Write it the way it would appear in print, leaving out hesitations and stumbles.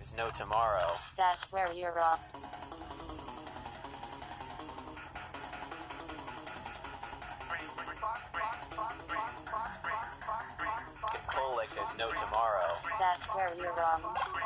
There's no tomorrow. That's where you're wrong. Can pull like there's no tomorrow. That's where you're wrong.